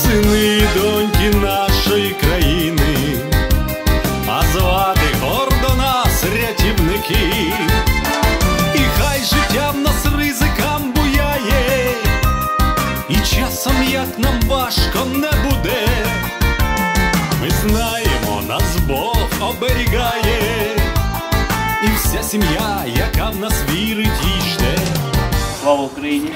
сини і доньки нашої країни, а звати гордо нас рятівники. І хай життя в нас ризикам буяє, і часом як нам важко не буде, ми знаємо, нас Бог оберігає, і вся сім'я, яка в нас вірить і жде. Слава Україні!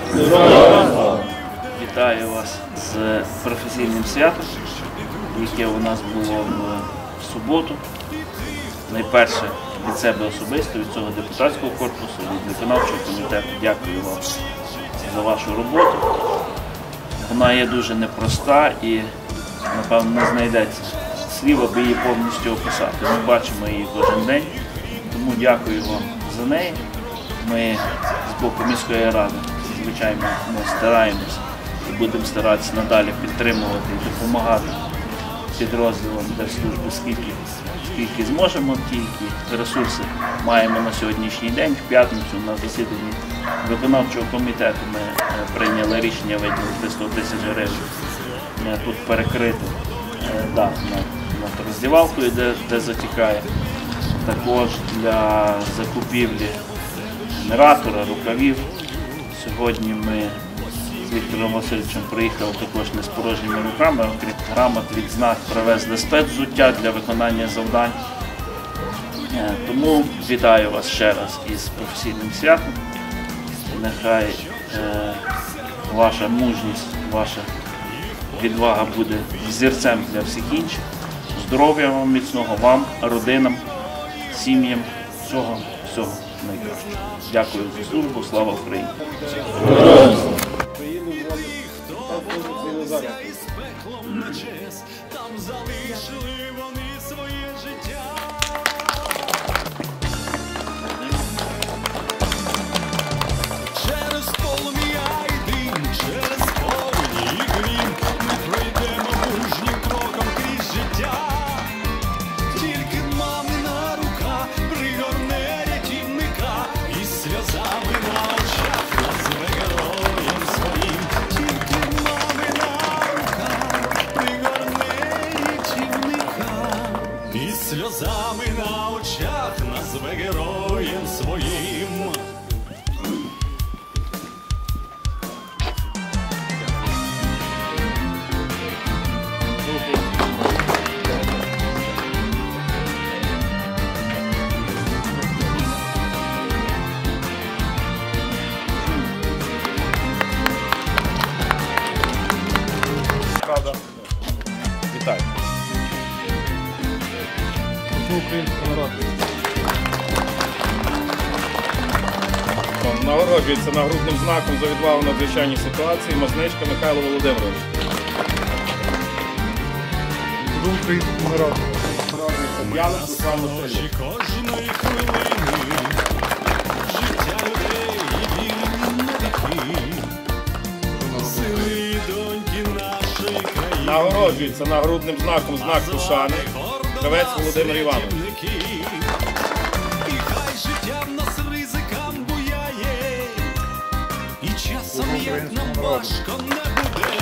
Вітаю вас з професійним святом, яке у нас було в суботу. Найперше від себе особисто, від цього депутатського корпусу, від виконавчого комітету дякую вам за вашу роботу. Вона є дуже непроста і, напевно, не знайдеться слів, аби її повністю описати. Ми бачимо її кожен день, тому дякую вам за неї. Ми з боку міської ради, звичайно, стараємося і будемо старатися надалі підтримувати і допомагати підрозділам держслужби, скільки зможемо, тільки ресурси маємо на сьогоднішній день. В п'ятницю на засіданні виконавчого комітету ми прийняли рішення виділити 100 тисяч гривень тут перекрити над роздівалкою, де затікає. Також для закупівлі генератора, рукавів. Сьогодні ми з Віктором Васильовичем приїхали також не з порожніми руками, окрім грамот, відзнак, привезли спецвзуття для виконання завдань. Тому вітаю вас ще раз із професійним святом. Нехай ваша мужність, ваша відвага буде взірцем для всіх інших. Здоров'я вам міцного, вам, родинам, сім'ям, всього найкращого. Дякую за службу, слава Україні! Там залишили вони своє життя. Через полум'я і дим, через повені і грім ми пройдемо мужнім кроком крізь життя. Тільки мамина рука пригорне рятівника і сльозами на очах назве героєм своїм. Тільки мамина рука пригорне рятівника і сльозами на очах назве героєм своїм. Вітаю. Українського народу. Нагороджується нагрудним знаком за відвагу в надзвичайній ситуації Мазничка Михайло Володимирович. Українського народу. Нагороджується Кожної хвилини життя людей і вільні навіки. Сини і доньки нашої країни. Нагороджується нагрудним знаком знак пошани Кравець Володимир Іванович. І хай життя в нас ризикам буяє, і часом як нам важко не буде.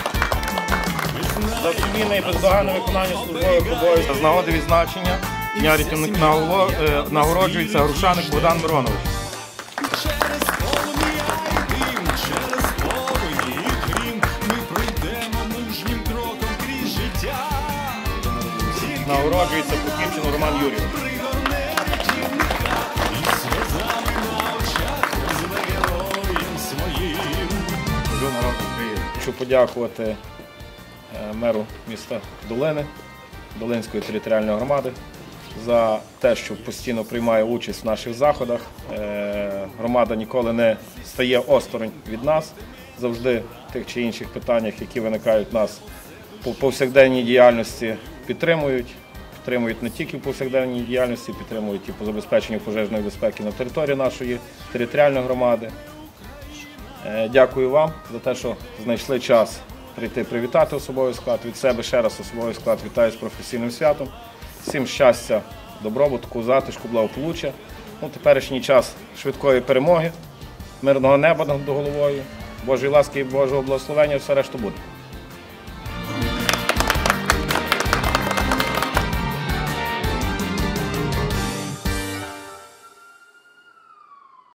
За сумлінне і бездоганне виконання службових обов'язків з нагоди відзначення Дня рятівника нагороджується Грушаник Богдан Миронович. Через полум'я і дим, через повені і грім ми пройдемо мужнім кроком крізь життя. Нагороджується Прокіпчину Роман Юрійович. Пригорне рятівника і сльозами на очах назве героєм своїм. Народ України. Хочу подякувати меру міста Долини, Долинської територіальної громади за те, що постійно приймає участь в наших заходах. Громада ніколи не стає осторонь від нас, завжди в тих чи інших питаннях, які виникають у нас по повсякденній діяльності, підтримують не тільки в повсякденній діяльності, підтримують і по забезпеченню пожежної безпеки на території нашої територіальної громади. Дякую вам за те, що знайшли час прийти привітати особовий склад. Від себе ще раз особовий склад вітаю з професійним святом. Всім щастя, добробуту, затишку, благополуччя. Теперішній час швидкої перемоги, мирного неба над головою, Божої ласки і Божого благословення, все решта буде.